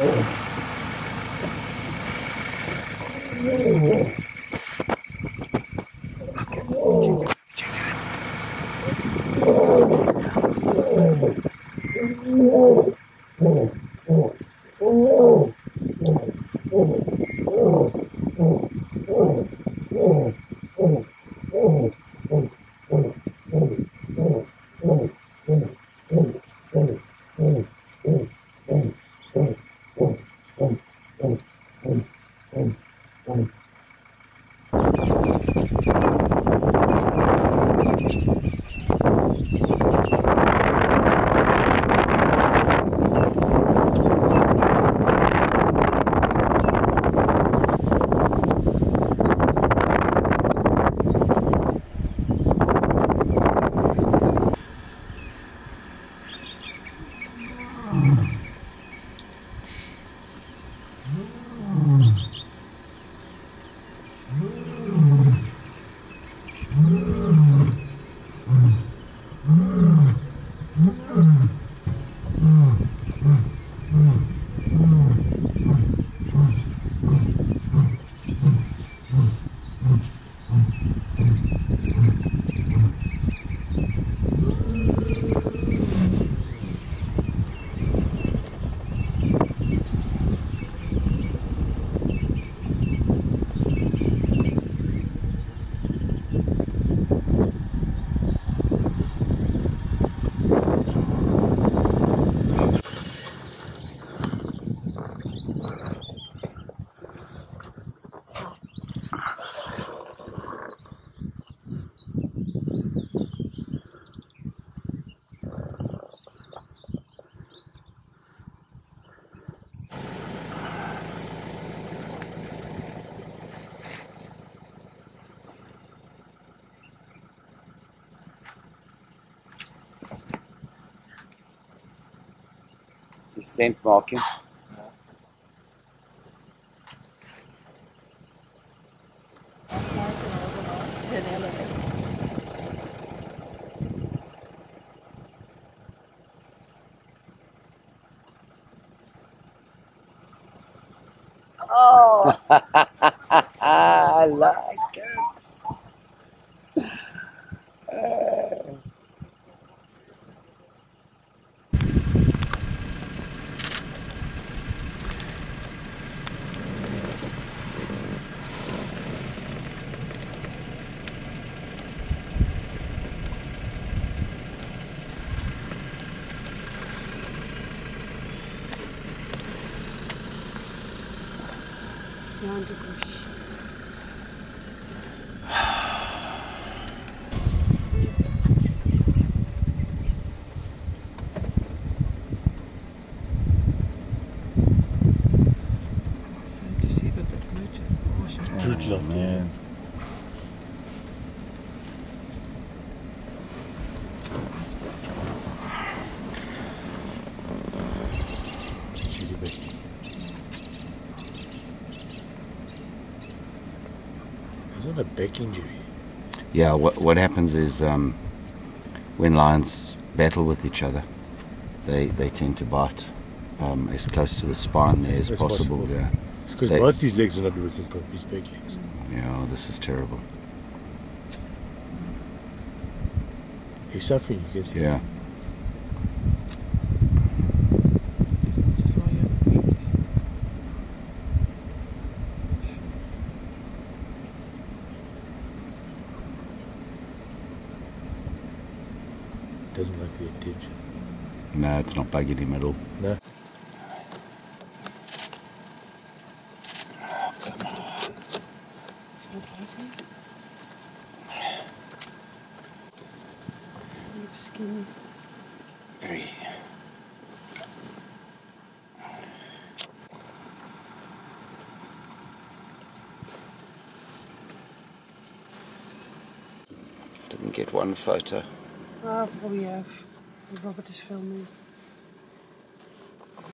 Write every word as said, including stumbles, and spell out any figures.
He's scent marking. Oh, I like it. Oh, man. Is that a back injury? Yeah, what, what happens is um, when lions battle with each other, they, they tend to bite um, as close to the spine there as That's possible. possible. Yeah. Because They- both his legs are not working properly, his back legs. Yeah, this is terrible. He's suffering, you can see. Yeah. Doesn't like the attention. No, it's not bugging him at all. No. skinny. Very. I didn't get one photo. Ah, oh, we have. Robert is filming.